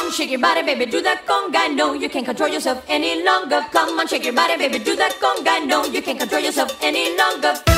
on, shake your body, baby, do that conga. No, you can't control yourself any longer. Come on, shake your body, baby, do that conga. No, you can't control yourself any longer.